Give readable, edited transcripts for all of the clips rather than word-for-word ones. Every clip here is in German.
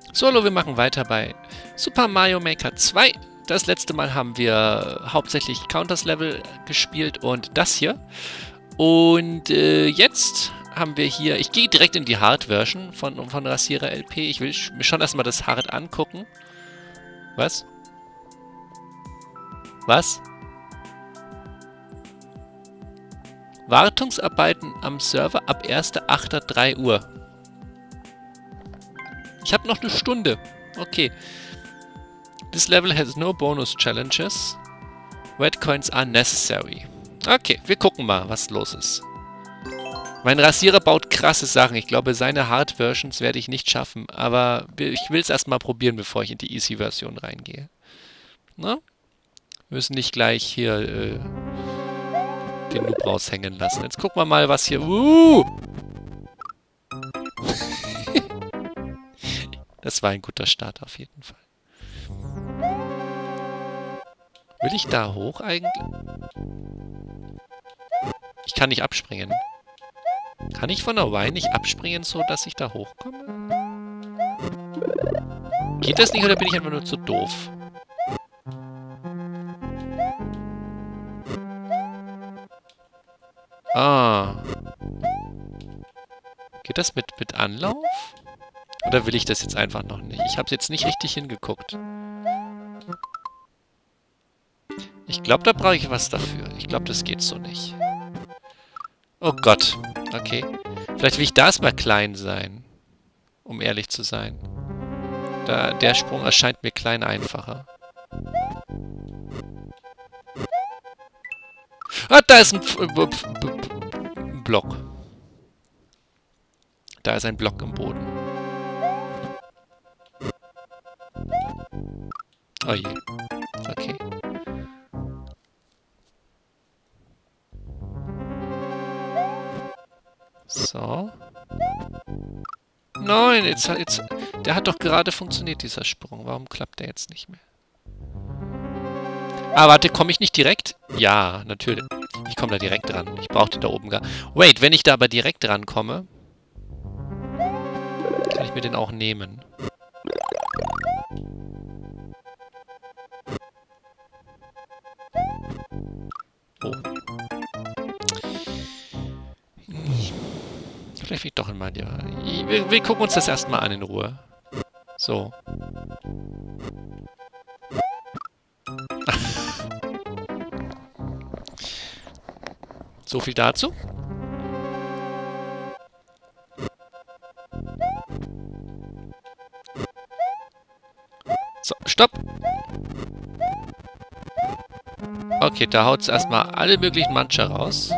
So, hallo, wir machen weiter bei Super Mario Maker 2. Das letzte Mal haben wir hauptsächlich Counters Level gespielt und das hier. Und jetzt haben wir hier... Ich gehe direkt in die Hard-Version von Rasierer LP. Ich will mir schon erstmal das Hard angucken. Was? Was? Wartungsarbeiten am Server ab 1.8.3 Uhr. Ich habe noch eine Stunde. Okay. This level has no bonus challenges. Red coins are necessary. Okay, wir gucken mal, was los ist. Mein Rasierer baut krasse Sachen. Ich glaube, seine Hard-Versions werde ich nicht schaffen. Aber ich will es erstmal probieren, bevor ich in die Easy-Version reingehe. Na? Wir müssen nicht gleich hier den Noob raushängen lassen. Jetzt gucken wir mal, was hier... Das war ein guter Start auf jeden Fall. Will ich da hoch eigentlich? Ich kann nicht abspringen. Kann ich von der Y nicht abspringen, so dass ich da hochkomme? Geht das nicht oder bin ich einfach nur zu doof? Ah. Geht das mit Anlauf? Oder will ich das jetzt einfach noch nicht? Ich habe es jetzt nicht richtig hingeguckt. Ich glaube, da brauche ich was dafür. Ich glaube, das geht so nicht. Oh Gott. Okay. Vielleicht will ich da erstmal klein sein. Um ehrlich zu sein. Der Sprung erscheint mir klein einfacher. Ah, da ist ein Block. Da ist ein Block im Boden. Oh je. Okay. So. Nein, jetzt... Der hat doch gerade funktioniert, dieser Sprung. Warum klappt der jetzt nicht mehr? Ah, warte, komme ich nicht direkt? Ja, natürlich. Ich komme da direkt dran. Ich brauchte da oben gar... Wait, wenn ich da aber direkt dran komme, kann ich mir den auch nehmen. Oh. Vielleicht will ich doch mal... Ja. Wir gucken uns das erstmal an in Ruhe. So. So viel dazu. So, stopp. Okay, da haut es erstmal alle möglichen Mancher raus.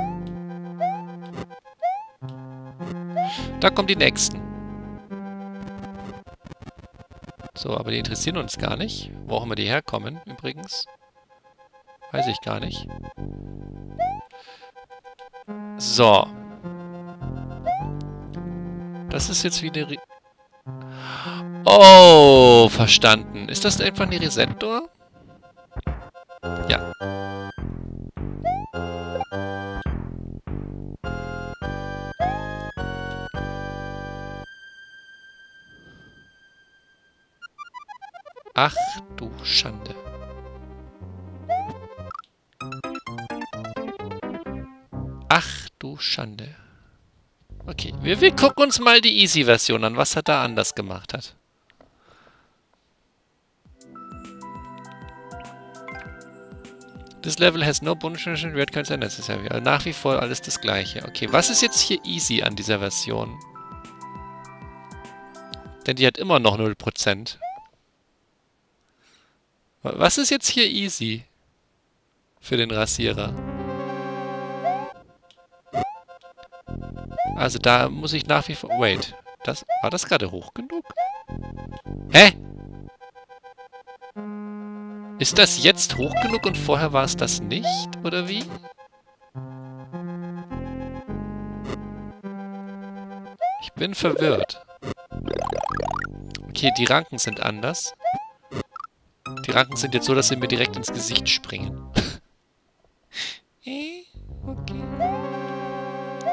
Da kommen die nächsten. So, aber die interessieren uns gar nicht. Wo auch immer die herkommen, übrigens. Weiß ich gar nicht. So. Das ist jetzt wie eine... Oh, verstanden. Ist das einfach eine Reset-Door? Ja. Ach du Schande. Ach du Schande. Okay, wir gucken uns mal die Easy-Version an, was er da anders gemacht hat. This level has no bonus red coins are necessary. Also nach wie vor alles das gleiche. Okay, was ist jetzt hier easy an dieser Version? Denn die hat immer noch 0%. Was ist jetzt hier easy? Für den Rasierer. Also da muss ich nach wie vor... Wait. War das gerade hoch genug? Hä? Ist das jetzt hoch genug und vorher war es das nicht? Oder wie? Ich bin verwirrt. Okay, die Ranken sind anders. Die Ranken sind jetzt so, dass sie mir direkt ins Gesicht springen. Okay.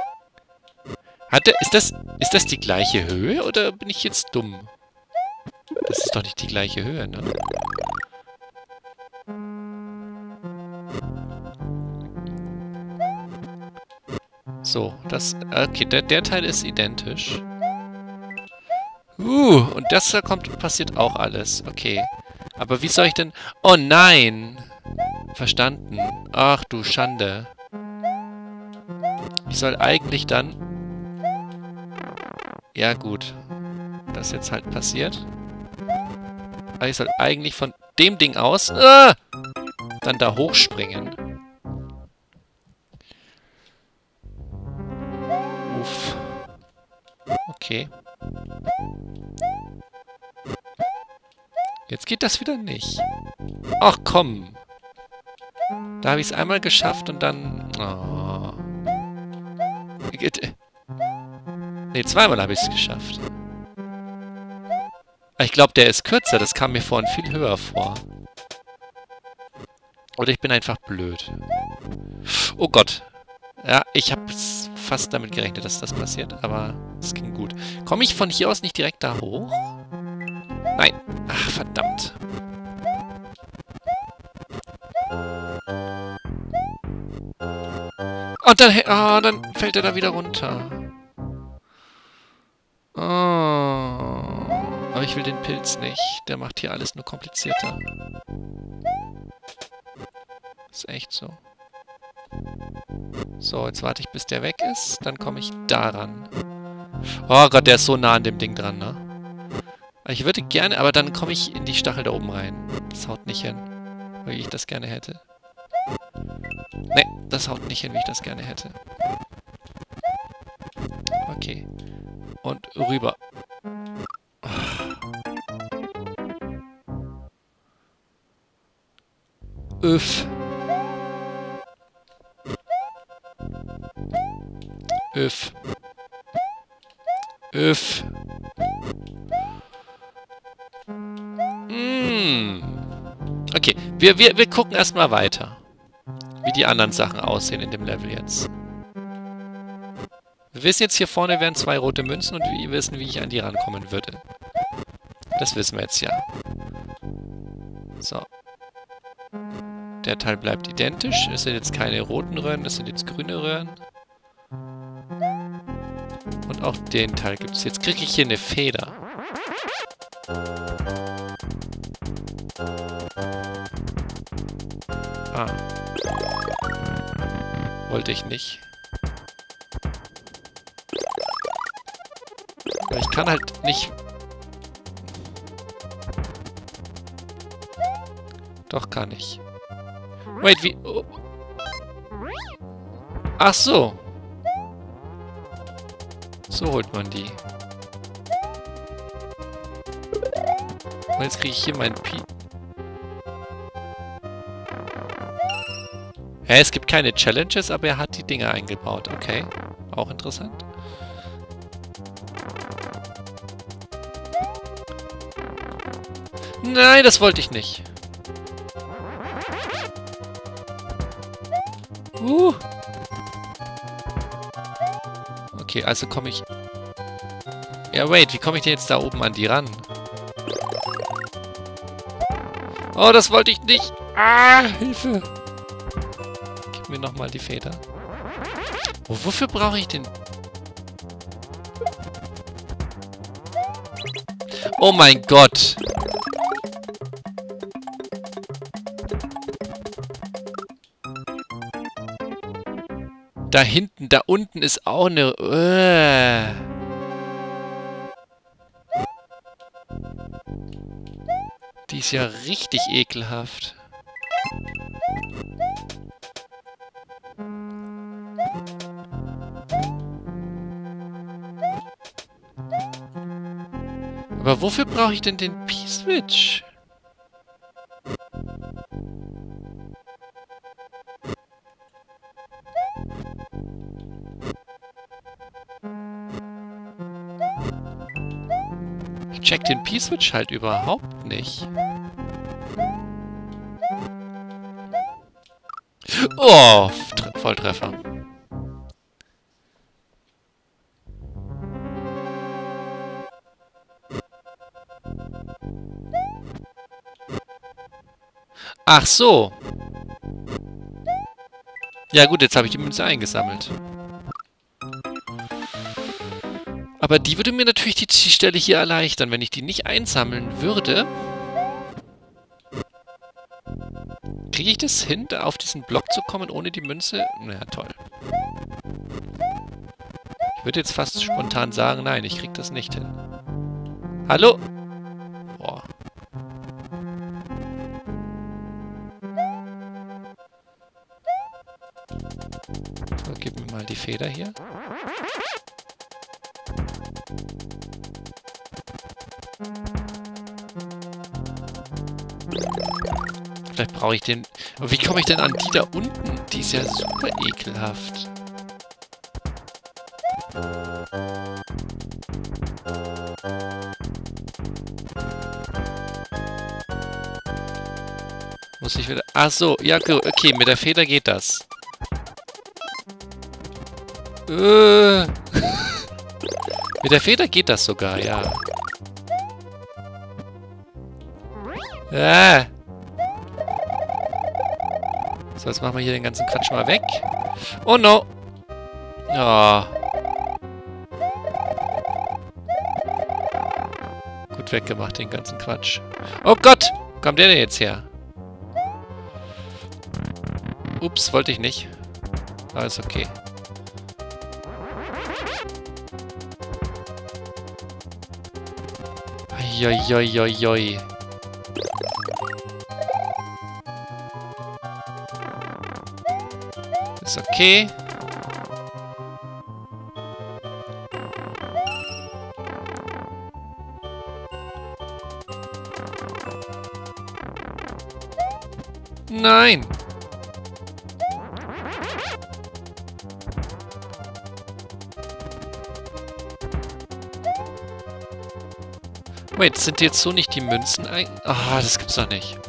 Ist das die gleiche Höhe oder bin ich jetzt dumm? Das ist doch nicht die gleiche Höhe, ne? So, das... Okay, der Teil ist identisch. Und das da passiert auch alles. Okay. Aber wie soll ich denn... Oh nein! Verstanden. Ach du Schande. Ich soll eigentlich dann... Ja gut. Das ist jetzt halt passiert. Aber ich soll eigentlich von dem Ding aus... dann da hochspringen. Uff. Okay. Jetzt geht das wieder nicht. Ach komm. Da habe ich es einmal geschafft und dann... Oh. Ne, zweimal habe ich es geschafft. Ich glaube, der ist kürzer. Das kam mir vorhin viel höher vor. Oder ich bin einfach blöd. Oh Gott. Ja, ich habe fast damit gerechnet, dass das passiert. Aber es ging gut. Komme ich von hier aus nicht direkt da hoch? Nein. Ach, verdammt. Und dann, dann fällt er da wieder runter. Oh. Aber ich will den Pilz nicht. Der macht hier alles nur komplizierter. Ist echt so. So, jetzt warte ich, bis der weg ist. Dann komme ich daran. Oh Gott, der ist so nah an dem Ding dran, ne? Ich würde gerne, aber dann komme ich in die Stachel da oben rein. Das haut nicht hin, wie ich das gerne hätte. Ne, das haut nicht hin, wie ich das gerne hätte. Okay. Und rüber. Öff. Öff. Öff. Okay, wir gucken erstmal weiter. Wie die anderen Sachen aussehen in dem Level jetzt. Wir wissen jetzt, hier vorne wären 2 rote Münzen und wir wissen, wie ich an die rankommen würde. Das wissen wir jetzt ja. So. Der Teil bleibt identisch. Es sind jetzt keine roten Röhren, das sind jetzt grüne Röhren. Und auch den Teil gibt es. Jetzt kriege ich hier eine Feder. Ah. Wollte ich nicht. Aber ich kann halt nicht... Doch, kann ich. Wait, wie... Oh. Ach so. So holt man die. Und jetzt kriege ich hier meinen Pi... Hä, es gibt keine Challenges, aber er hat die Dinger eingebaut. Okay, auch interessant. Nein, das wollte ich nicht. Okay, also komme ich... Ja, wait, wie komme ich denn jetzt da oben an die ran? Oh, das wollte ich nicht. Ah, Hilfe. Gib mir nochmal die Feder. Oh, wofür brauche ich den... Oh mein Gott. Da hinten, da unten ist auch eine... Die ist ja richtig ekelhaft. Aber wofür brauche ich denn den P-Switch? Ich check den P-Switch halt überhaupt nicht. Oh, Volltreffer. Ach so. Ja gut, jetzt habe ich die Münze eingesammelt. Aber die würde mir natürlich die Stelle hier erleichtern. Wenn ich die nicht einsammeln würde... Kriege ich das hin, da auf diesen Block zu kommen, ohne die Münze? Na toll. Ich würde jetzt fast spontan sagen, nein, ich krieg das nicht hin. Hallo? Boah. So, gib mir mal die Feder hier. Vielleicht brauche ich den... Aber wie komme ich denn an die da unten? Die ist ja super ekelhaft. Muss ich wieder... Ach so, ja gut, okay, mit der Feder geht das. Mit der Feder geht das sogar, ja. So, jetzt machen wir hier den ganzen Quatsch mal weg. Oh no! Ja. Gut weggemacht, den ganzen Quatsch. Oh Gott! Wo kommt der denn jetzt her? Ups, wollte ich nicht. Aber ist okay. Joi. Ist okay. Nein! Wait, sind jetzt so nicht die Münzen ein... Ah, das gibt's doch nicht.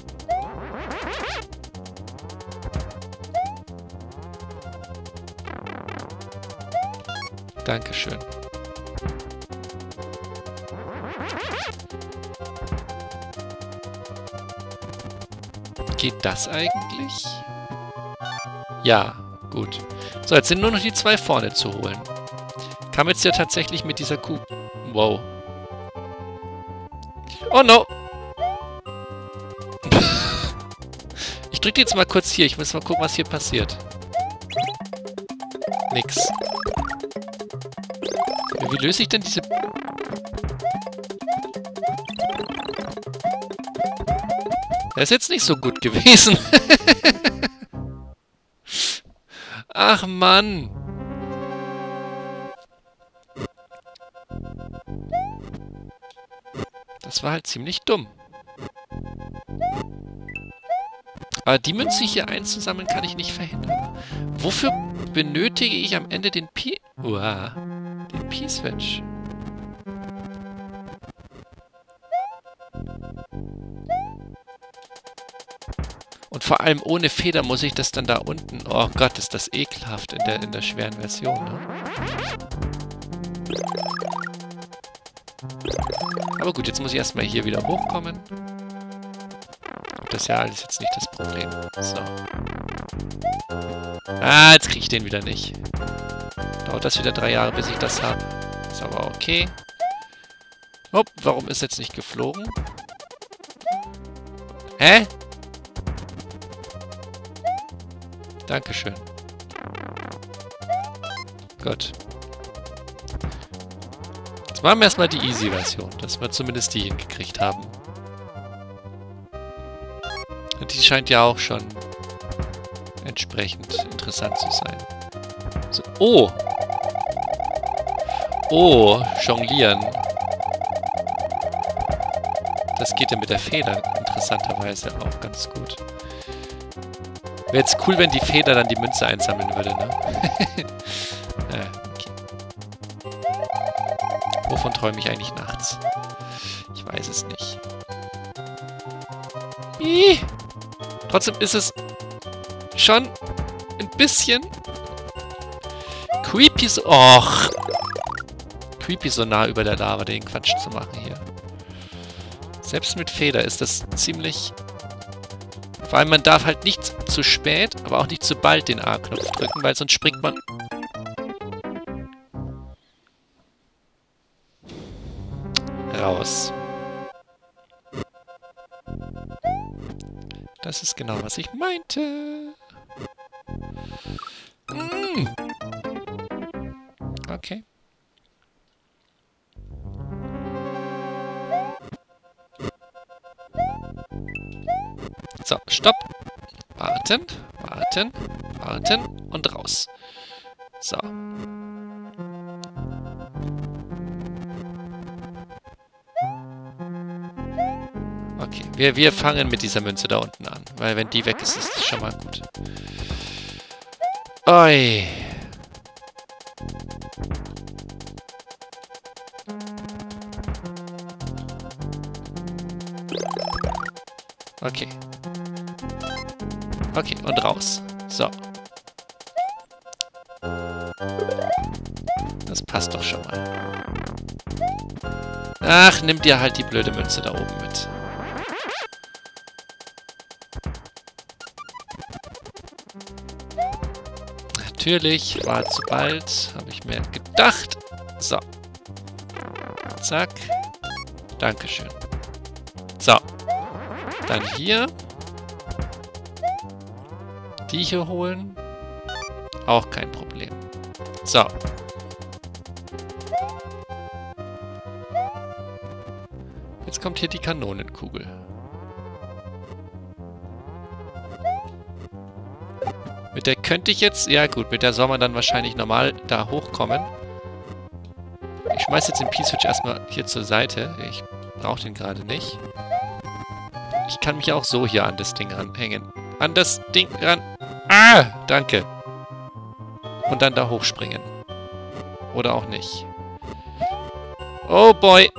Dankeschön. Geht das eigentlich? Ja, gut. So, jetzt sind nur noch die zwei vorne zu holen. Kam jetzt ja tatsächlich mit dieser Kuh... Wow. Oh no! Ich drücke jetzt mal kurz hier. Ich muss mal gucken, was hier passiert. Nix. Wie löse ich denn diese... Das ist jetzt nicht so gut gewesen. Ach Mann. Das war halt ziemlich dumm. Aber die Münze hier einzusammeln kann ich nicht verhindern. Wofür benötige ich am Ende den P... Uah. Den P-Switch. Und vor allem ohne Feder muss ich das dann da unten... Oh Gott, ist das ekelhaft in der schweren Version, ne? Aber gut, jetzt muss ich erstmal hier wieder hochkommen. Das ist ja alles jetzt nicht das Problem. So. Ah, jetzt kriege ich den wieder nicht. Dauert das wieder 3 Jahre, bis ich das habe. Ist aber okay. Hopp, warum ist jetzt nicht geflogen? Hä? Dankeschön. Gut. Jetzt machen wir erstmal die Easy-Version, dass wir zumindest die hingekriegt haben. Und die scheint ja auch schon entsprechend interessant zu sein. So. Oh! Oh, jonglieren. Das geht ja mit der Feder interessanterweise auch ganz gut. Wäre jetzt cool, wenn die Feder dann die Münze einsammeln würde, ne? Okay. Wovon träume ich eigentlich nachts? Ich weiß es nicht. Ih! Trotzdem ist es schon ein bisschen creepy so... Och! Creepy so nah über der Lava den Quatsch zu machen hier. Selbst mit Feder ist das ziemlich Vor allem, man darf halt nicht zu spät, aber auch nicht zu bald den A-Knopf drücken, weil sonst springt man... raus. Das ist genau, was ich meinte. Okay. So, stopp. Warten, warten, warten und raus. So. Okay, wir fangen mit dieser Münze da unten an. Weil wenn die weg ist, ist es schon mal gut. Oi. Okay. Okay, und raus. So. Das passt doch schon mal. Ach, nimm dir halt die blöde Münze da oben mit. Natürlich, war zu bald, habe ich mir gedacht. So. Zack. Dankeschön. So. Dann hier. Die hier holen. Auch kein Problem. So. Jetzt kommt hier die Kanonenkugel. Mit der könnte ich jetzt... Ja gut, mit der soll man dann wahrscheinlich normal da hochkommen. Ich schmeiße jetzt den P-Switch erstmal hier zur Seite. Ich brauche den gerade nicht. Ich kann mich auch so hier an das Ding ranhängen. An das Ding ran... Ah! Danke. Und dann da hochspringen. Oder auch nicht. Oh boy!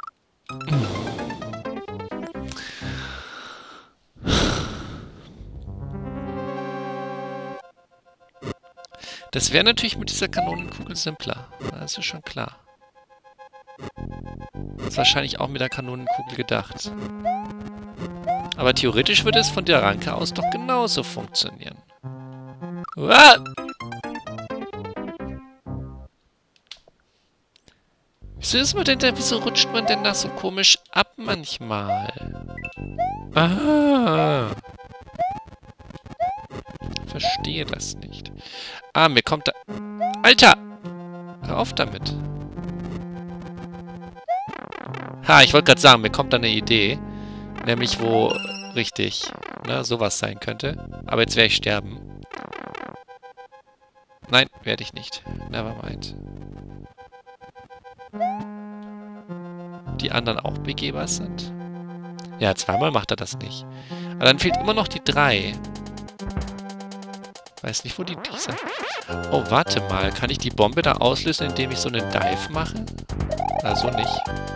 Das wäre natürlich mit dieser Kanonenkugel simpler. Das ist schon klar. Das ist wahrscheinlich auch mit der Kanonenkugel gedacht. Aber theoretisch würde es von der Ranke aus doch genauso funktionieren. Ah! Wieso ist man denn da? Wieso rutscht man denn da so komisch ab manchmal? Ah! Verstehe das nicht. Ah, mir kommt da... Alter! Hör auf damit. Ha, ich wollte gerade sagen, mir kommt da eine Idee. Nämlich, wo richtig, ne, sowas sein könnte. Aber jetzt werde ich sterben. Nein, werde ich nicht. Nevermind. Die anderen auch begehbar sind? Ja, zweimal macht er das nicht. Aber dann fehlt immer noch die 3. Weiß nicht, wo die sind. Oh, warte mal. Kann ich die Bombe da auslösen, indem ich so einen Dive mache? Also nicht.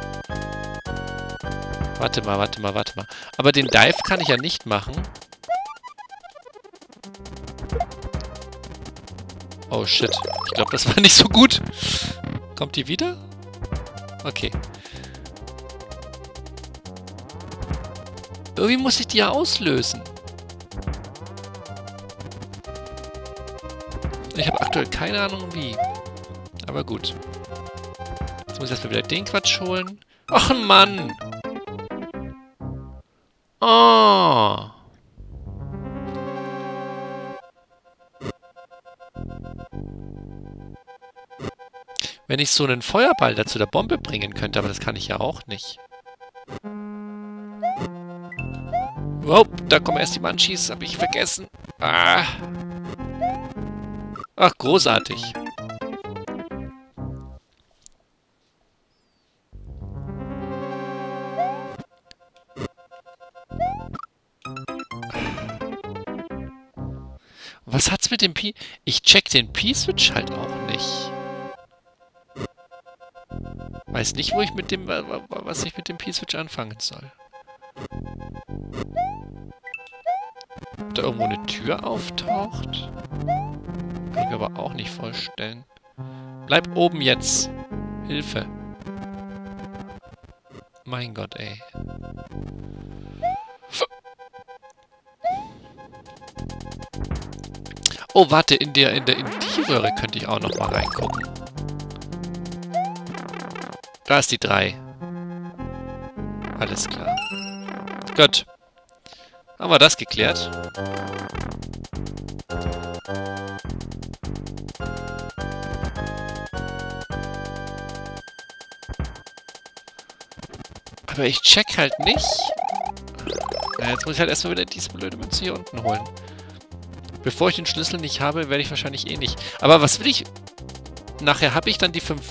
Warte mal, warte mal, warte mal. Aber den Dive kann ich ja nicht machen. Oh, shit. Ich glaube, das war nicht so gut. Kommt die wieder? Okay. Irgendwie muss ich die ja auslösen. Ich habe aktuell keine Ahnung wie. Aber gut. Jetzt muss ich erstmal wieder den Quatsch holen. Och, Mann! Oh! Wenn ich so einen Feuerball da zu der Bombe bringen könnte, aber das kann ich ja auch nicht. Wow, da kommen erst die Munchies, habe ich vergessen. Ah! Ach, großartig. Was hat's mit dem P... Ich check den P-Switch halt auch nicht. Weiß nicht, wo ich mit dem... was ich mit dem P-Switch anfangen soll. Ob da irgendwo eine Tür auftaucht? Kann ich mir aber auch nicht vorstellen. Bleib oben jetzt. Hilfe. Mein Gott, ey. Oh, warte, in die Röhre könnte ich auch noch mal reingucken. Da ist die 3. Alles klar. Gut. Haben wir das geklärt? Aber ich check halt nicht. Ja, jetzt muss ich halt erstmal wieder diese blöde Münze hier unten holen. Bevor ich den Schlüssel nicht habe, werde ich wahrscheinlich eh nicht. Aber was will ich... Nachher habe ich dann die 5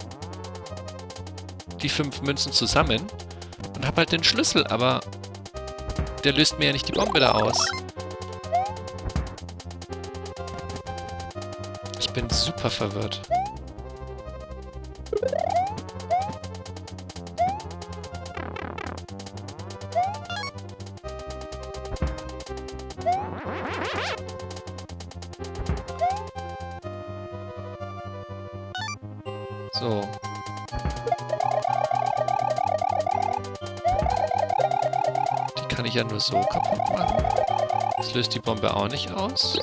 Münzen zusammen und habe halt den Schlüssel, aber der löst mir ja nicht die Bombe da aus. Ich bin super verwirrt. So. Die kann ich ja nur so kaputt machen. Das löst die Bombe auch nicht aus.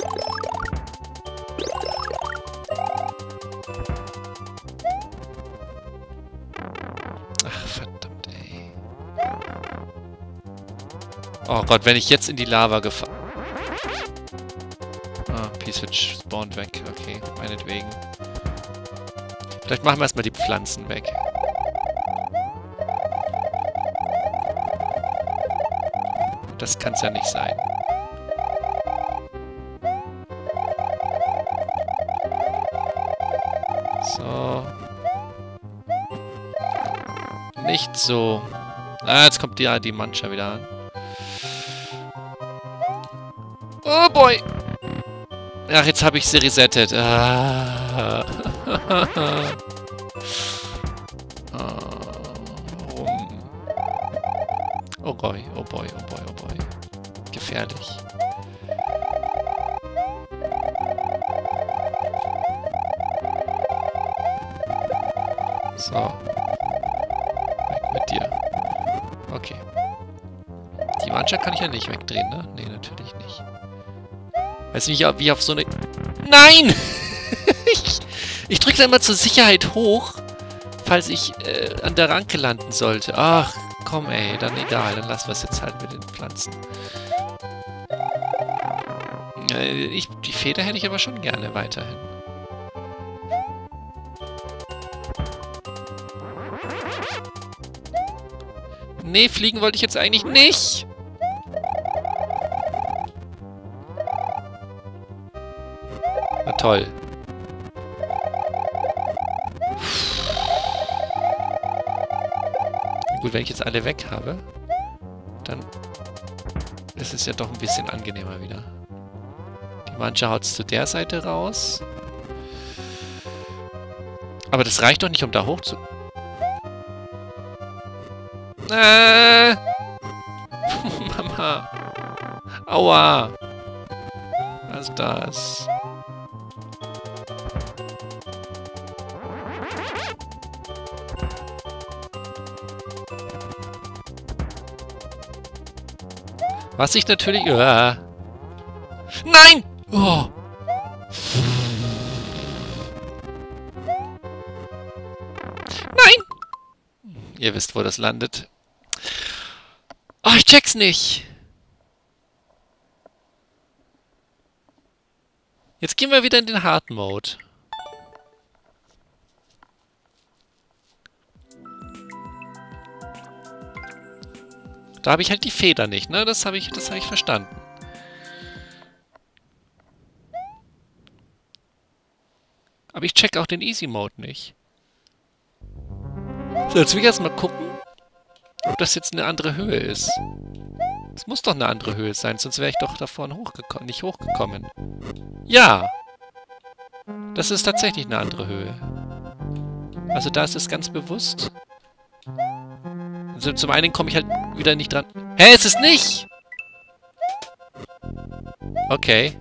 Ach, verdammt, ey. Oh Gott, wenn ich jetzt in die Lava gefahren... Ah, P-Switch spawnt weg. Okay, meinetwegen. Vielleicht machen wir erstmal die Pflanzen weg. Das kann es ja nicht sein. So. Nicht so. Ah, jetzt kommt die Mancha wieder an. Oh boy! Ach, jetzt habe ich sie resettet. Ah. Warum? Oh boy, oh boy, oh boy, oh boy. Gefährlich. So. Weg mit dir. Okay. Die Mannschaft kann ich ja nicht wegdrehen, ne? Nee, natürlich nicht. Weiß nicht, wie auf so eine... Nein! Ich drücke da immer zur Sicherheit hoch, falls ich an der Ranke landen sollte. Ach, komm ey, dann egal, dann lassen wir es jetzt halt mit den Pflanzen. Die Feder hätte ich aber schon gerne weiterhin. Nee, fliegen wollte ich jetzt eigentlich nicht. Na toll. Gut, wenn ich jetzt alle weg habe, dann ist es ja doch ein bisschen angenehmer wieder. Die Mancha haut es zu der Seite raus. Aber das reicht doch nicht, um da hoch zu... Mama. Aua. Was ist das? Was ich natürlich... Nein! Oh. Nein! Ihr wisst, wo das landet. Oh, ich check's nicht. Jetzt gehen wir wieder in den Hard Mode. Da habe ich halt die Feder nicht, ne? Das habe ich verstanden. Aber ich check auch den Easy Mode nicht. So, jetzt will ich erstmal gucken, ob das jetzt eine andere Höhe ist. Es muss doch eine andere Höhe sein, sonst wäre ich doch da vorne nicht hochgekommen. Ja! Das ist tatsächlich eine andere Höhe. Also da ist es ganz bewusst. Also zum einen komme ich halt wieder nicht dran. Hä, ist es nicht? Okay.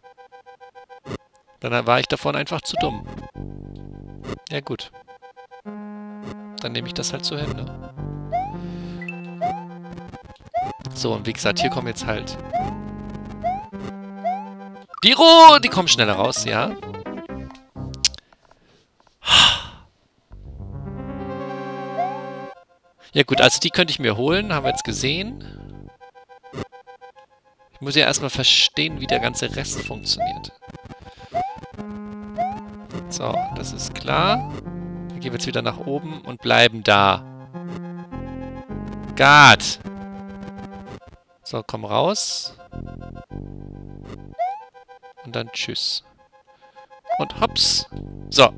Dann war ich davon einfach zu dumm. Ja gut. Dann nehme ich das halt so hin, ne? So, und wie gesagt, hier kommen jetzt halt Die kommen schneller raus, ja. Ja gut, also die könnte ich mir holen, haben wir jetzt gesehen. Ich muss ja erstmal verstehen, wie der ganze Rest funktioniert. So, das ist klar. Dann gehen wir jetzt wieder nach oben und bleiben da. God! So, komm raus. Und dann tschüss. Und hops. So.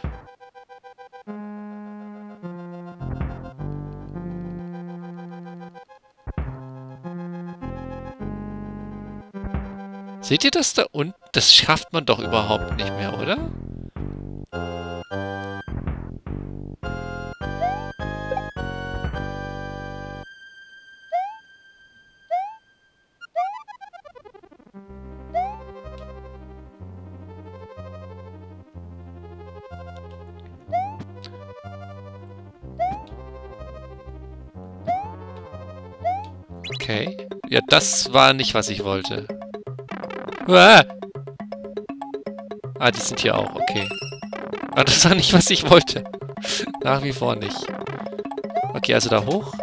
Seht ihr das da unten? Das schafft man doch überhaupt nicht mehr, oder? Okay. Ja, das war nicht, was ich wollte. Ah, die sind hier auch, okay. Ah, das war nicht, was ich wollte. Nach wie vor nicht. Okay, also da hoch.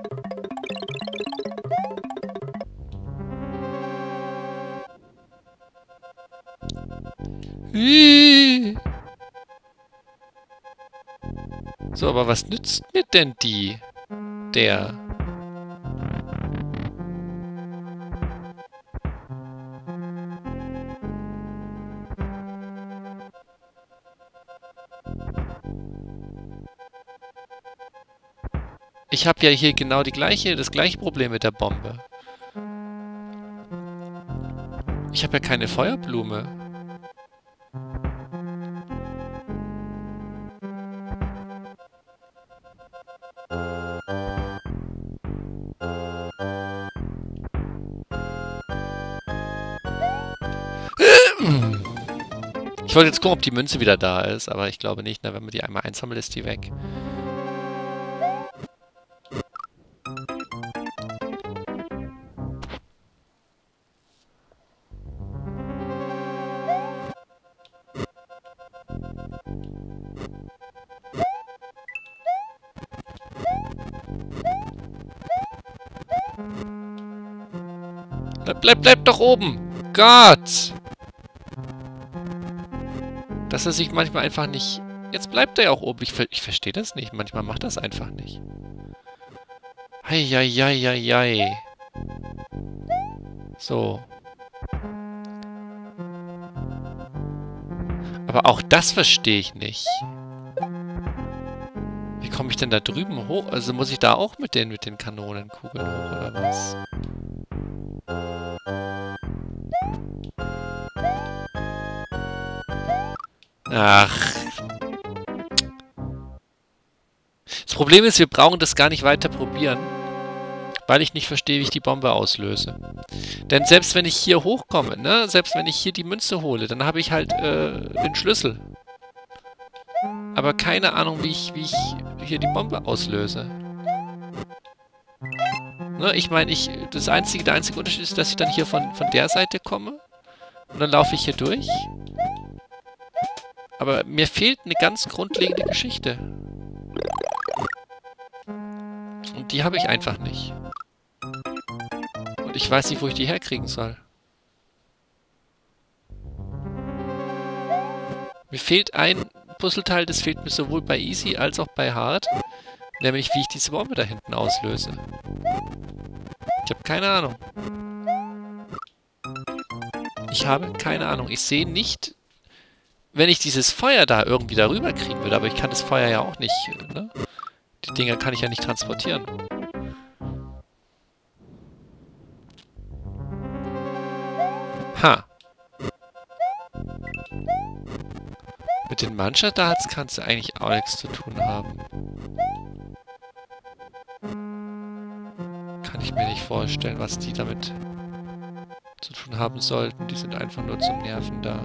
So, aber was nützt mir denn der? Ich habe ja hier genau das gleiche Problem mit der Bombe. Ich habe ja keine Feuerblume. Ich wollte jetzt gucken, ob die Münze wieder da ist, aber ich glaube nicht. Na, wenn man die einmal einsammelt, ist die weg. Bleib doch oben! Gott! Dass er sich manchmal einfach nicht... Jetzt bleibt er ja auch oben. Ich verstehe das nicht. Manchmal macht das einfach nicht. Heieieiei. So. Aber auch das verstehe ich nicht. Wie komme ich denn da drüben hoch? Also muss ich da auch mit den Kanonenkugeln hoch, oder was? Ach. Das Problem ist, wir brauchen das gar nicht weiter probieren, weil ich nicht verstehe, wie ich die Bombe auslöse. Denn selbst wenn ich hier hochkomme, ne, selbst wenn ich hier die Münze hole, dann habe ich halt den Schlüssel. Aber keine Ahnung, wie ich hier die Bombe auslöse. Ne, ich meine, der einzige Unterschied ist, dass ich dann hier von der Seite komme und dann laufe ich hier durch. Aber mir fehlt eine ganz grundlegende Geschichte. Und die habe ich einfach nicht. Und ich weiß nicht, wo ich die herkriegen soll. Mir fehlt ein Puzzleteil, das fehlt mir sowohl bei Easy als auch bei Hard. Nämlich, wie ich diese Bombe da hinten auslöse. Ich habe keine Ahnung. Ich habe keine Ahnung. Ich sehe nicht... Wenn ich dieses Feuer da irgendwie darüber kriegen würde, aber ich kann das Feuer ja auch nicht, ne? Die Dinger kann ich ja nicht transportieren. Ha. Mit den Mancha-Darts kannst du eigentlich auch nichts zu tun haben. Kann ich mir nicht vorstellen, was die damit zu tun haben sollten. Die sind einfach nur zum Nerven da.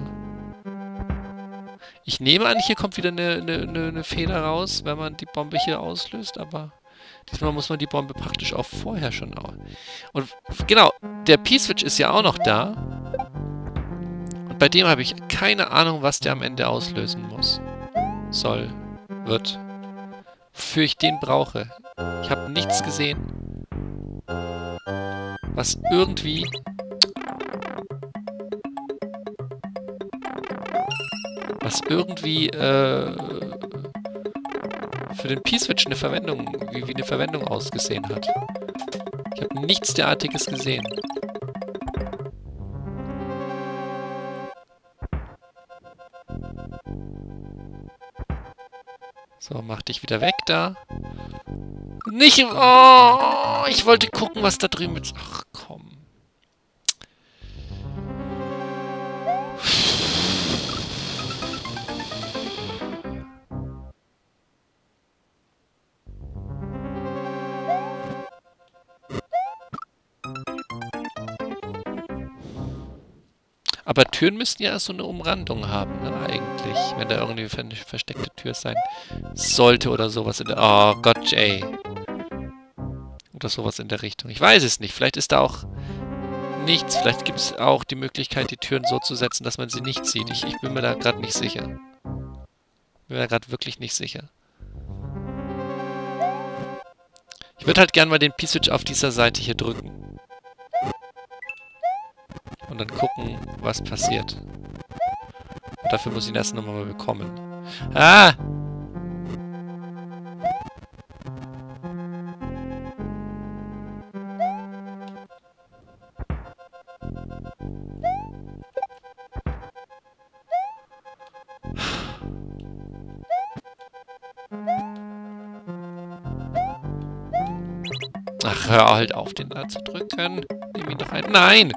Ich nehme an, hier kommt wieder eine Feder raus, wenn man die Bombe hier auslöst, aber diesmal muss man die Bombe praktisch auch vorher schon... Und genau, der P-Switch ist ja auch noch da. bei dem habe ich keine Ahnung, was der am Ende auslösen muss. Wird. Wofür ich den brauche. Ich habe nichts gesehen. Was irgendwie... für den P-Switch eine Verwendung, wie eine Verwendung ausgesehen hat. Ich habe nichts derartiges gesehen. So, mach dich wieder weg da. Nicht... Oh, ich wollte gucken, was da drüben ist. Ach, komm. Aber Türen müssten ja so eine Umrandung haben, ne, eigentlich. Wenn da irgendwie eine versteckte Tür sein sollte oder sowas in der... Oh Gott, ey. Oder sowas in der Richtung. Ich weiß es nicht. Vielleicht ist da auch nichts. Vielleicht gibt es auch die Möglichkeit, die Türen so zu setzen, dass man sie nicht sieht. Ich bin mir da gerade nicht sicher. Bin mir da gerade wirklich nicht sicher. Ich würde halt gerne mal den P-Switch auf dieser Seite hier drücken. Und dann gucken, was passiert. Und dafür muss ich ihn erst nochmal bekommen. Ah! Ach, hör halt auf, den da zu drücken. Nimm ihn doch ein... Nein!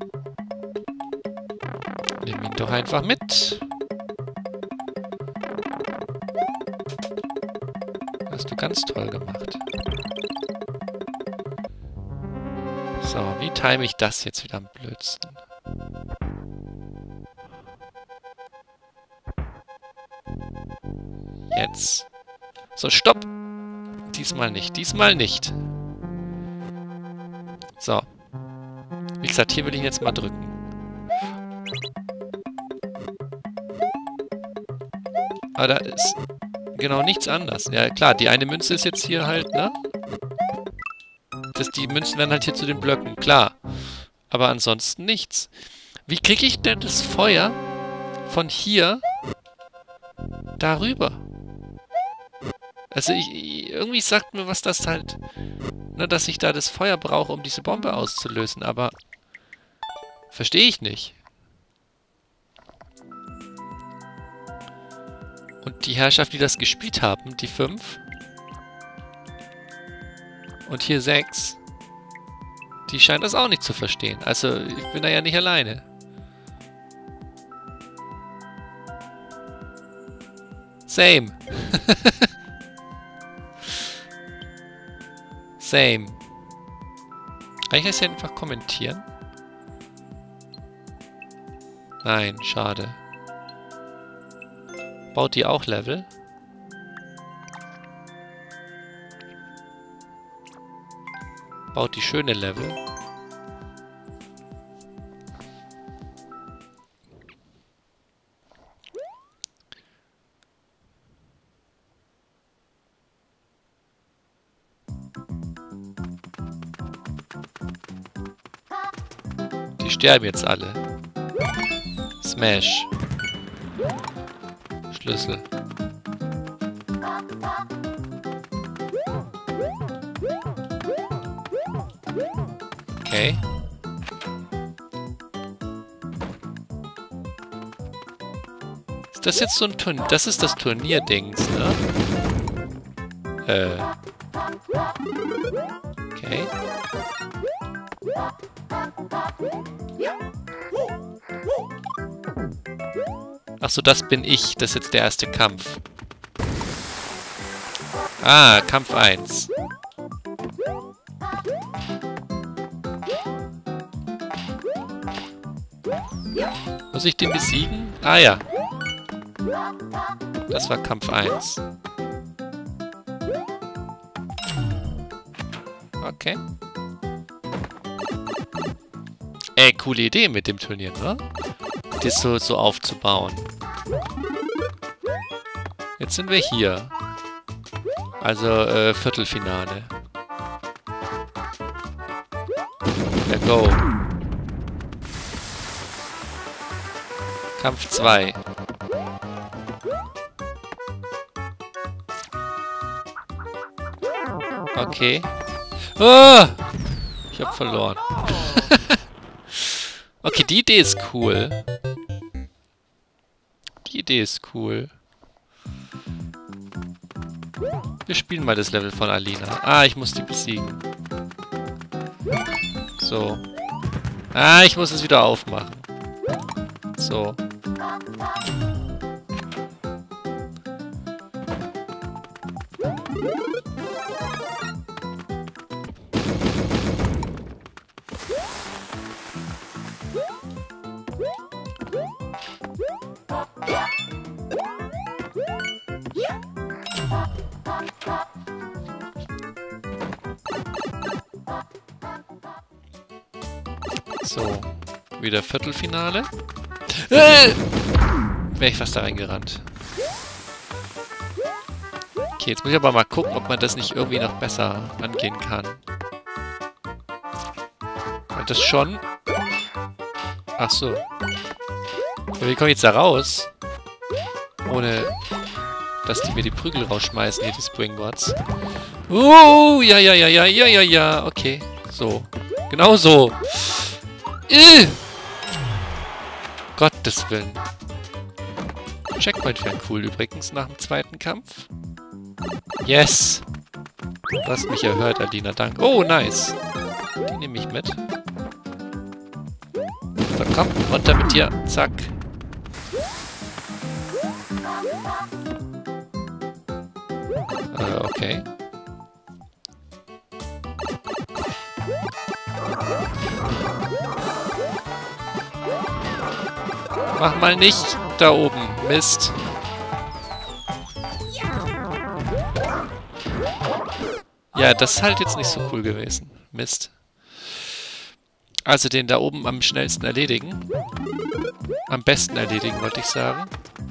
Nimm ihn doch einfach mit. Hast du ganz toll gemacht. So, wie time ich das jetzt wieder am blödsten? Jetzt. So, stopp! Diesmal nicht, diesmal nicht. So. Wie gesagt, hier will ich ihn jetzt mal drücken. Aber da ist genau nichts anders. Ja, klar, die eine Münze ist jetzt hier halt, ne? Die Münzen werden halt hier zu den Blöcken, klar. Aber ansonsten nichts. Wie kriege ich denn das Feuer von hier darüber? Also irgendwie sagt mir was das halt, ne, dass ich da das Feuer brauche, um diese Bombe auszulösen, aber verstehe ich nicht. Und die Herrschaft, die das gespielt haben, die 5 und hier 6, die scheinen das auch nicht zu verstehen. Also ich bin da ja nicht alleine. Same. Same. Kann ich das hier einfach kommentieren? Nein, schade. Baut die auch Level? Baut die schöne Level? Die sterben jetzt alle. Smash. Schlüssel. Okay. Ist das jetzt so ein Turnier? Das ist das Turnierdings, ne? Okay. Achso, das bin ich. Das ist jetzt der erste Kampf. Ah, Kampf 1. Muss ich den besiegen? Ah ja. Das war Kampf 1. Okay. Ey, coole Idee mit dem Turnier, ne? das so aufzubauen. Jetzt sind wir hier. Also, Viertelfinale. Ja, go. Kampf 2. Okay. Oh! Ich hab verloren. Okay, die Idee ist cool. Die Idee ist cool. Wir spielen mal das Level von Alina. Ah, ich muss die besiegen. So. Ah, ich muss es wieder aufmachen. So. So, wieder Viertelfinale. Wäre ich fast da reingerannt. Okay, jetzt muss ich aber mal gucken, ob man das nicht irgendwie noch besser angehen kann. Und das schon... Ach so. Ja, wie komme ich jetzt da raus? Ohne, dass die mir die Prügel rausschmeißen, hier die Springboards. Ja, okay. So. Genau so. Gottes Willen. Checkpoint wäre cool übrigens nach dem zweiten Kampf. Yes! Du hast mich erhört, Alina, danke. Oh, nice. Die nehme ich mit. So, komm, runter mit dir. Zack. Okay. Mach mal nicht da oben. Mist. Ja, das ist halt jetzt nicht so cool gewesen. Mist. Also den da oben am schnellsten erledigen. Am besten erledigen, wollte ich sagen.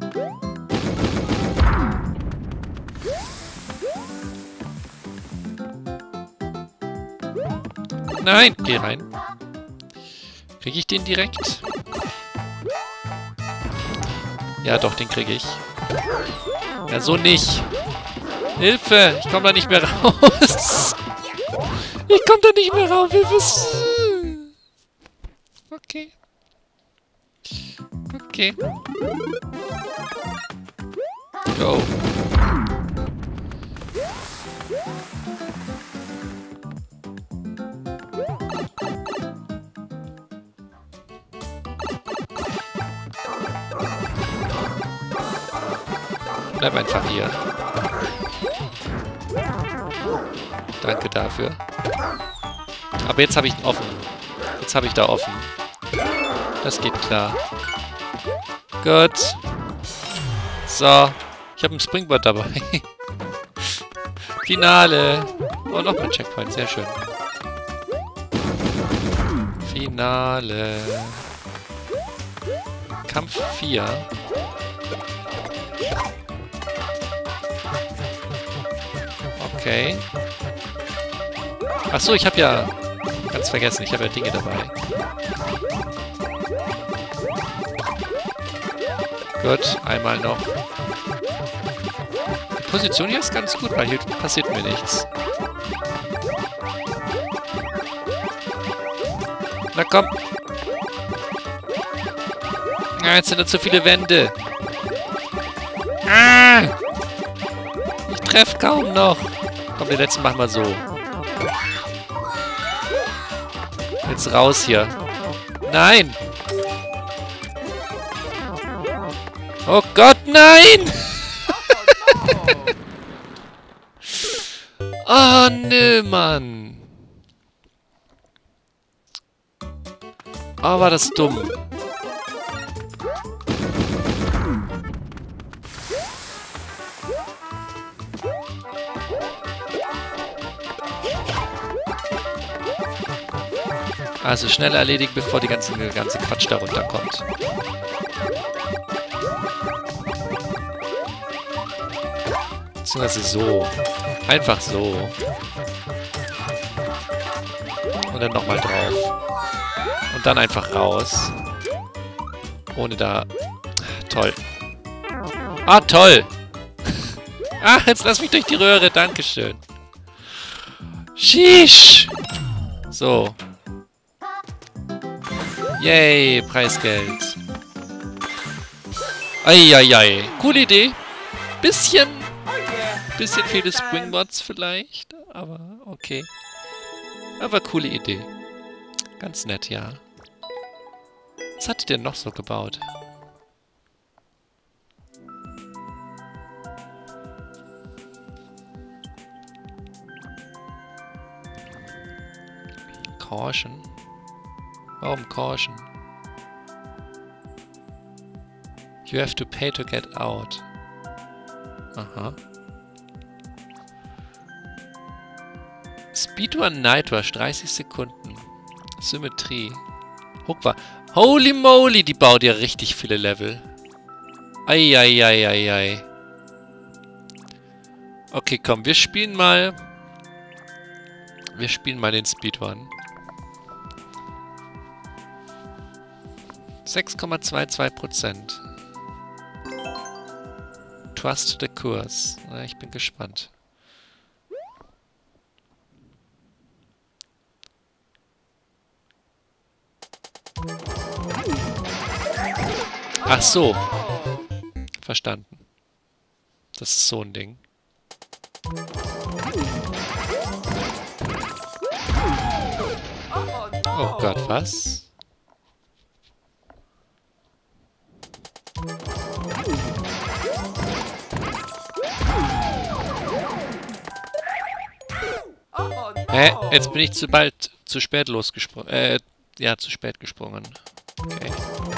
Nein, geh rein. Kriege ich den direkt? Ja, doch, den kriege ich. Ja, so nicht. Hilfe! Ich komme da nicht mehr raus. Ich komme da nicht mehr raus. Okay. Okay. Go. Bleib einfach hier. Danke dafür. Aber jetzt habe ich ihn offen. Jetzt habe ich da offen. Das geht klar. Gut. So. Ich habe ein Springboard dabei. Finale. Oh, noch ein Checkpoint. Sehr schön. Finale. Kampf 4. Okay. Achso, ich habe ja... Ganz vergessen, ich habe ja Dinge dabei. Gut, einmal noch. Die Position hier ist ganz gut, weil hier passiert mir nichts. Na komm! Ah, jetzt sind da zu viele Wände. Ah! Ich treffe kaum noch. Komm, den letzten machen wir so. Jetzt raus hier. Nein! Oh Gott, nein! Oh, nö, Mann. Oh, war das dumm. Also schnell erledigen, bevor die ganze Quatsch da runterkommt. Beziehungsweise so. Einfach so. Und dann nochmal drauf. Und dann einfach raus. Ohne da... Toll. Ah, toll! Ah, jetzt lass mich durch die Röhre. Dankeschön. Sheesh! So. Yay, Preisgeld. Eieiei. Coole Idee. Bisschen viele Springbots vielleicht. Aber okay. Aber coole Idee. Ganz nett, ja. Was hat die denn noch so gebaut? Caution. Warum Caution? You have to pay to get out. Aha. Speedrun Nightrush, 30 Sekunden. Symmetrie. Hookwa. Holy moly, die baut ja richtig viele Level. Eieieiei. Okay, komm, wir spielen mal den Speedrun. 6,22%. Trust the Course. Na, ich bin gespannt. Ach so. Verstanden. Das ist so ein Ding. Oh Gott, was? Hä? Jetzt bin ich zu spät losgesprungen. Ja, zu spät gesprungen. Okay.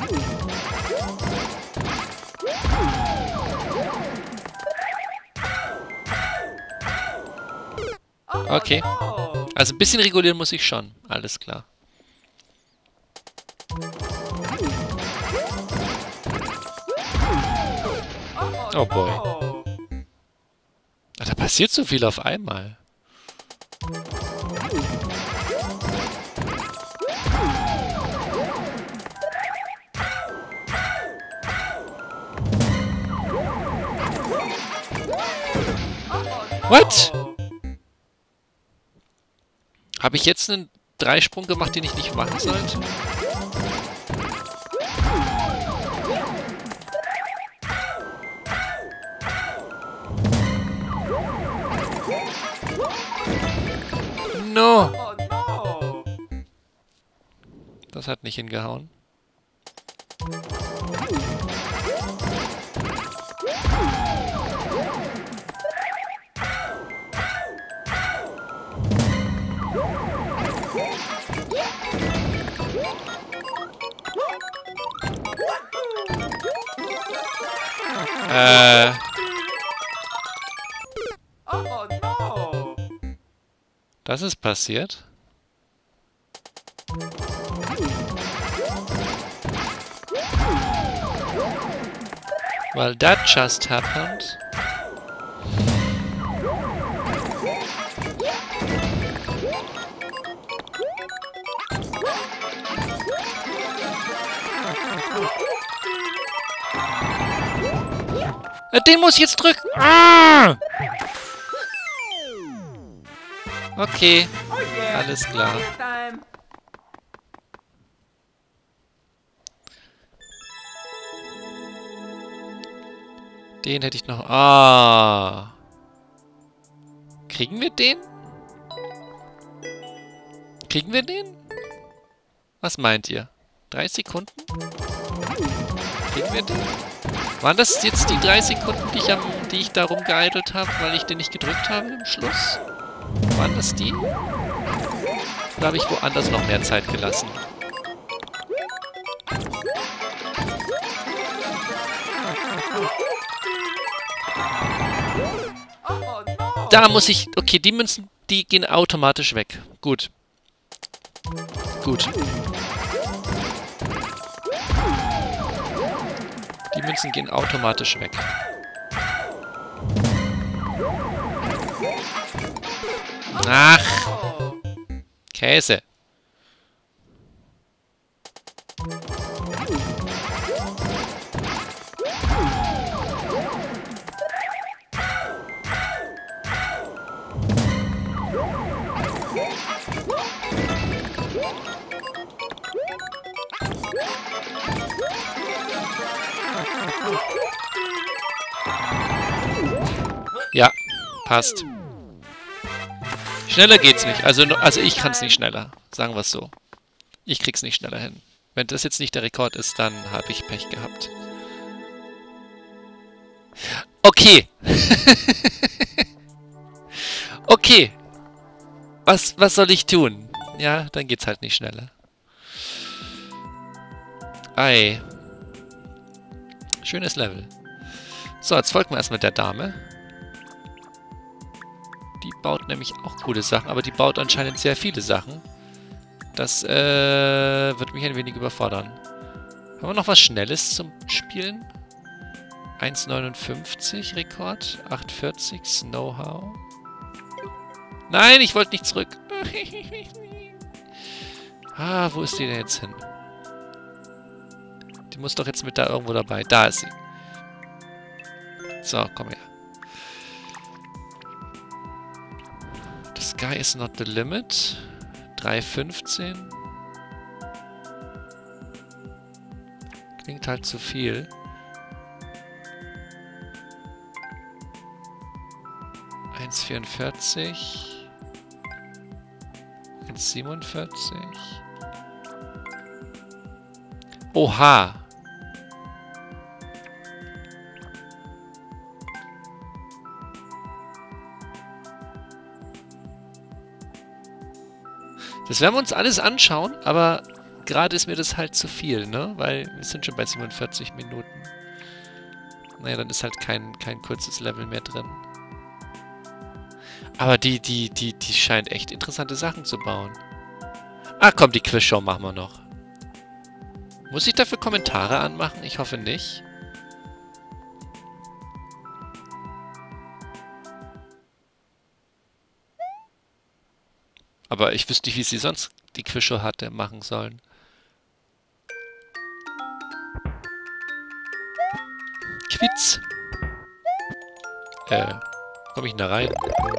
Okay. Also ein bisschen regulieren muss ich schon. Alles klar. Oh boy. Ach, da passiert so viel auf einmal. What? Habe ich jetzt einen Dreisprung gemacht, den ich nicht machen sollte? No! Das hat nicht hingehauen. Das ist passiert. Well, that just happened. Den muss ich jetzt drücken. Ah! Okay, alles klar. Den hätte ich noch... Ah. Kriegen wir den? Kriegen wir den? Was meint ihr? 3 Sekunden? Kriegen wir den? Waren das jetzt die 3 Sekunden, die ich da rumgeeidelt habe, weil ich den nicht gedrückt habe im Schluss? Waren das die? Oder habe ich woanders noch mehr Zeit gelassen? Da muss ich... Okay, die Münzen, die gehen automatisch weg. Gut. Gut. Die Münzen gehen automatisch weg. Ach. Käse. Ja, passt. Schneller geht's nicht. Also ich kann es nicht schneller. Sagen wir es so. Ich krieg's nicht schneller hin. Wenn das jetzt nicht der Rekord ist, dann habe ich Pech gehabt. Okay. Okay. Was soll ich tun? Ja, dann geht's halt nicht schneller. Ei. Schönes Level. So, jetzt folgen wir erstmal der Dame. Die baut nämlich auch coole Sachen, aber die baut anscheinend sehr viele Sachen. Das wird mich ein wenig überfordern. Haben wir noch was Schnelles zum Spielen? 1,59 Rekord, 8,40 Know-how. Nein, ich wollte nicht zurück. Ah, wo ist die denn jetzt hin? Die muss doch jetzt mit da irgendwo dabei. Da ist sie. So, komm her. The sky is not the limit. 3,15. Klingt halt zu viel. 1,44. 1,47. Oha! Das werden wir uns alles anschauen, aber gerade ist mir das halt zu viel, ne? Weil wir sind schon bei 47 Minuten. Naja, dann ist halt kein kurzes Level mehr drin. Aber die scheint echt interessante Sachen zu bauen. Ah, komm, die Quizshow machen wir noch. Muss ich dafür Kommentare anmachen? Ich hoffe nicht. Aber ich wüsste nicht, wie sie sonst die Quizshow hatte machen sollen. Quiz. Komm ich denn da rein?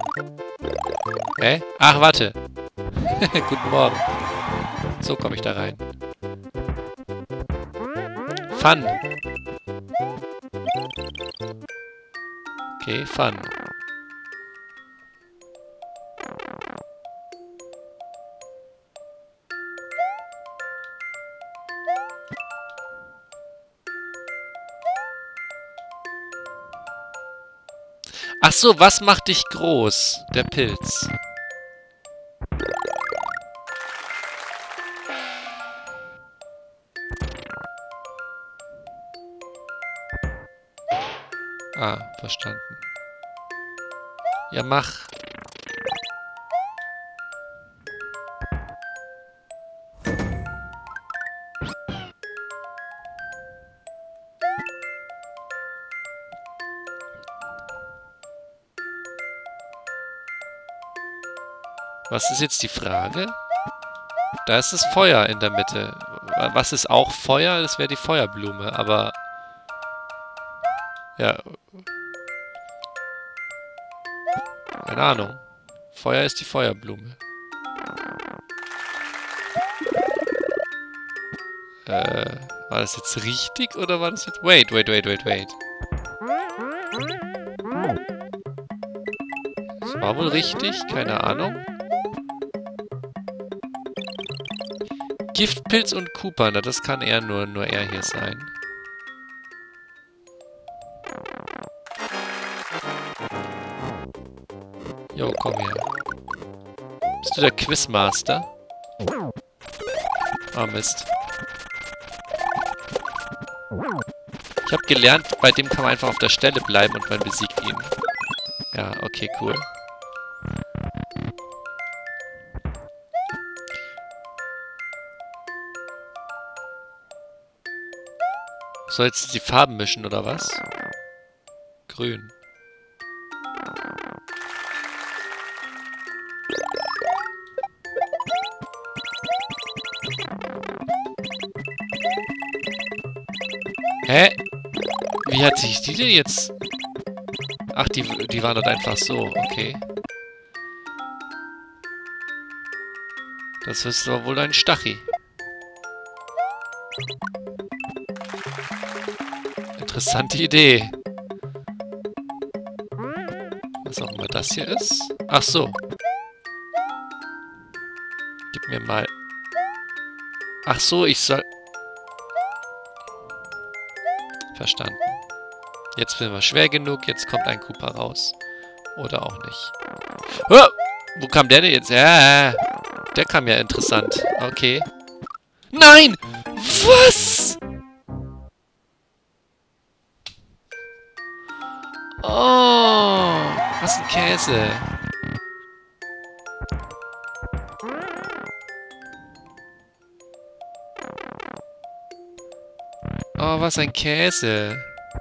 Hä? Ach, warte. Guten Morgen. So komme ich da rein. Fun. Okay, Fun. Ach so, was macht dich groß? Der Pilz. Ah, verstanden. Ja, mach. Was ist jetzt die Frage? Da ist das Feuer in der Mitte. Was ist auch Feuer? Das wäre die Feuerblume, aber... Ja. Keine Ahnung. Feuer ist die Feuerblume. War das jetzt richtig oder war das jetzt... Wait. Das war wohl richtig, keine Ahnung. Giftpilz und Cooper, na das kann eher nur er hier sein. Jo, komm her. Bist du der Quizmaster? Ah, Mist. Ich habe gelernt, bei dem kann man einfach auf der Stelle bleiben und man besiegt ihn. Ja, okay, cool. Soll jetzt die Farben mischen, oder was? Grün. Hä? Wie hat sich die denn jetzt... Ach, die waren dort einfach so. Okay. Das ist doch wohl ein Stachel. Interessante Idee. Was auch immer das hier ist. Ach so. Gib mir mal... Ach so, ich soll... Verstanden. Jetzt sind wir schwer genug, jetzt kommt ein Koopa raus. Oder auch nicht. Oh! Wo kam der denn jetzt? Ja, der kam ja interessant. Okay. Nein! Was? Oh, was ein Käse. Oh, was ein Käse.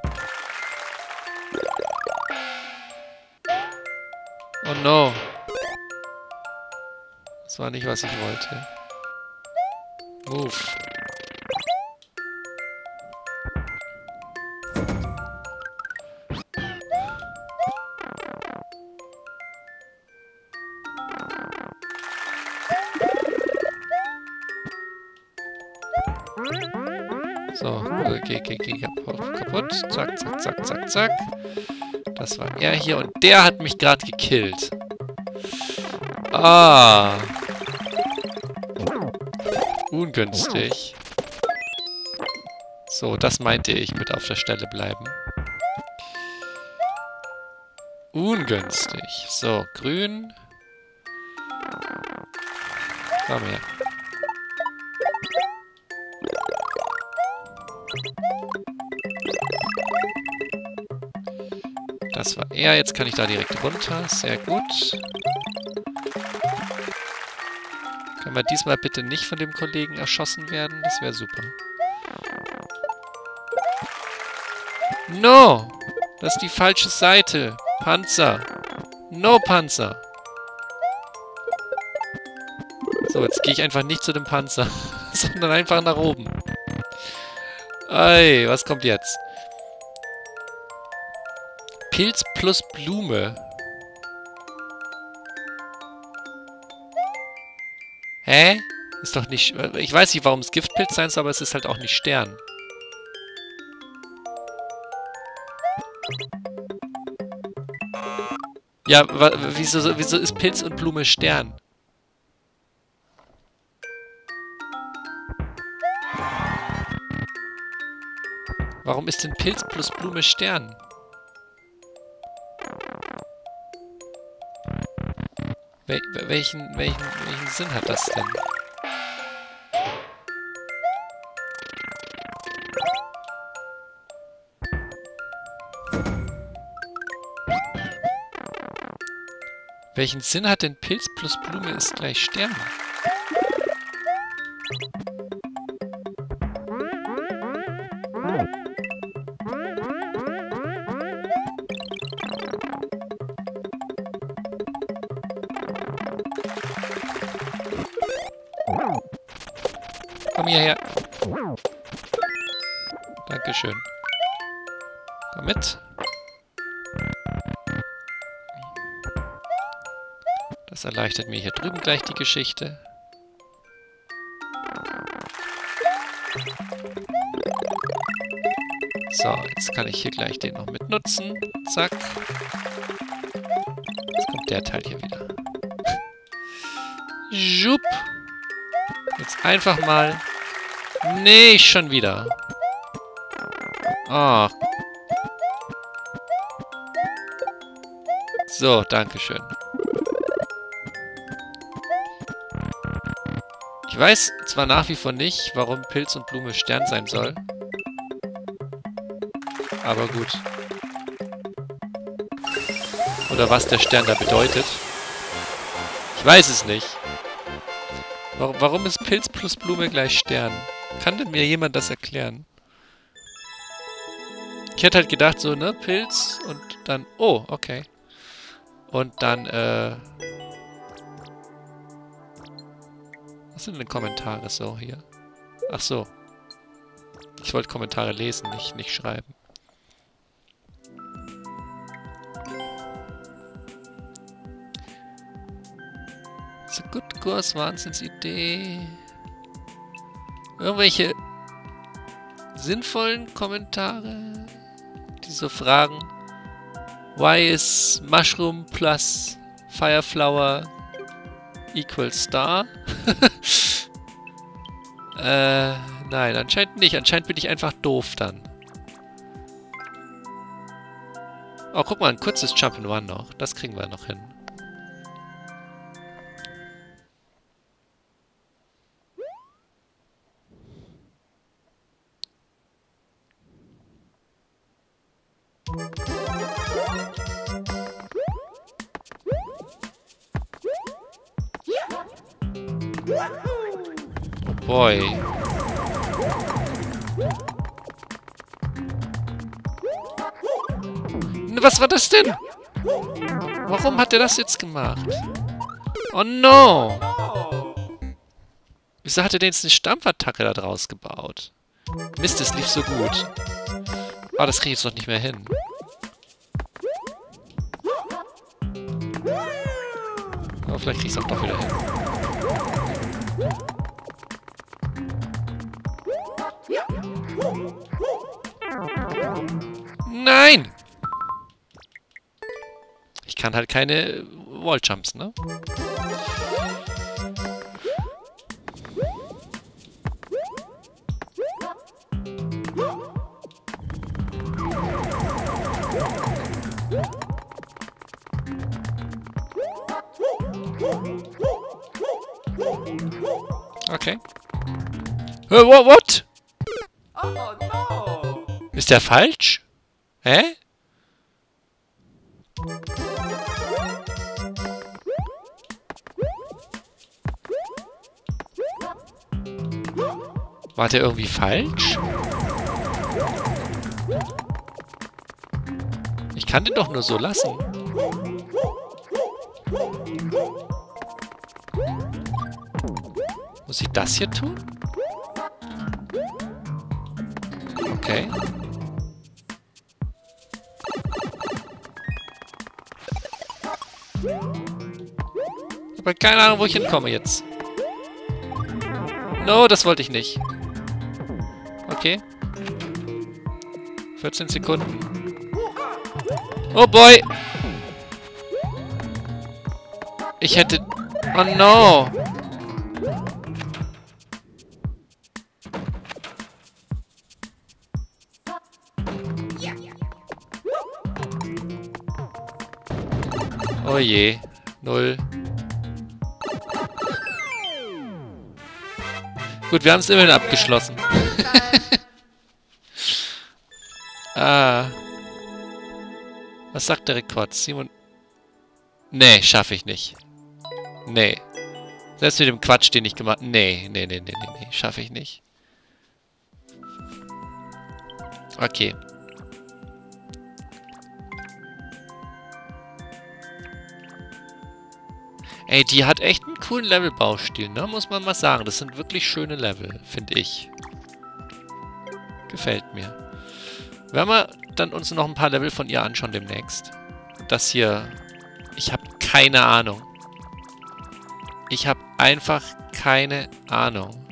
Oh no. Das war nicht, was ich wollte. Move. So, geh kaputt. Zack, zack, zack, zack, zack. Das war er hier und der hat mich gerade gekillt. Ah. Ungünstig. So, das meinte ich mit auf der Stelle bleiben. Ungünstig. So, grün. Komm her. Das war er. Jetzt kann ich da direkt runter. Sehr gut. Können wir diesmal bitte nicht von dem Kollegen erschossen werden? Das wäre super. No! Das ist die falsche Seite. Panzer. No Panzer. So, jetzt gehe ich einfach nicht zu dem Panzer, sondern einfach nach oben. Ey, was kommt jetzt? Pilz plus Blume. Hä? Ist doch nicht... Ich weiß nicht, warum es Giftpilz sein soll, aber es ist halt auch nicht Stern. Ja, wieso ist Pilz und Blume Stern? Warum ist denn Pilz plus Blume Stern? Welchen Sinn hat das denn? Welchen Sinn hat denn Pilz plus Blume ist gleich Stern? Komm hierher. Dankeschön. Komm mit. Das erleichtert mir hier drüben gleich die Geschichte. So, jetzt kann ich hier gleich den noch mit nutzen. Zack. Jetzt kommt der Teil hier wieder. Jupp. Jetzt einfach mal... Nee, schon wieder. Oh. So, dankeschön. Ich weiß zwar nach wie vor nicht, warum Pilz und Blume Stern sein soll. Aber gut. Oder was der Stern da bedeutet. Ich weiß es nicht. Warum ist Pilz plus Blume gleich Stern? Kann denn mir jemand das erklären? Ich hätte halt gedacht, so, ne, Pilz und dann... Oh, okay. Und dann, was sind denn Kommentare so hier? Ach so. Ich wollte Kommentare lesen, nicht schreiben. So gut, Kurs, Wahnsinnsidee. Irgendwelche sinnvollen Kommentare, die so fragen, why is Mushroom plus Fireflower equals Star? Nein, anscheinend nicht. Anscheinend bin ich einfach doof dann. Oh, guck mal, ein kurzes Jump'n'Run noch. Das kriegen wir noch hin. Oh boy. Was war das denn? Warum hat er das jetzt gemacht? Oh no! Wieso hat er denn jetzt eine Stampfattacke da draus gebaut? Mist, es lief so gut. Oh, das kriege ich jetzt noch nicht mehr hin. Aber vielleicht kriege ich es auch doch wieder hin. Nein! Ich kann halt keine Walljumps, ne? Okay. What? Oh no! Ist der falsch? Hä? War der irgendwie falsch? Ich kann den doch nur so lassen. Muss ich das hier tun? Okay. Ich habe keine Ahnung, wo ich hinkomme jetzt. No, das wollte ich nicht. Okay. 14 Sekunden. Oh boy! Ich hätte... Oh no! Oh je. 0. Gut, wir haben es immerhin abgeschlossen. Ah. Was sagt der Rekord? 7... Nee, schaffe ich nicht. Nee. Selbst mit dem Quatsch, den ich gemacht... Nee, schaffe ich nicht. Okay. Ey, die hat echt einen coolen Levelbaustil, ne? Muss man mal sagen. Das sind wirklich schöne Level, finde ich. Gefällt mir. Werden wir dann uns noch ein paar Level von ihr anschauen demnächst. Das hier... Ich habe keine Ahnung. Ich habe einfach keine Ahnung.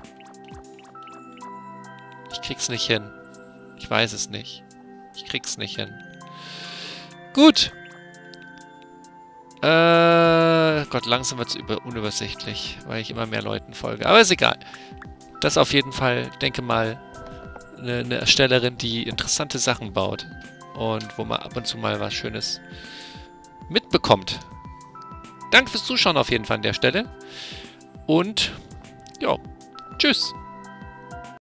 Ich krieg's nicht hin. Ich weiß es nicht. Ich krieg's nicht hin. Gut. Gott, langsam wird es unübersichtlich, weil ich immer mehr Leuten folge. Aber ist egal. Das ist auf jeden Fall, denke mal, eine Erstellerin, die interessante Sachen baut. Und wo man ab und zu mal was Schönes mitbekommt. Danke fürs Zuschauen auf jeden Fall an der Stelle. Und, ja, tschüss.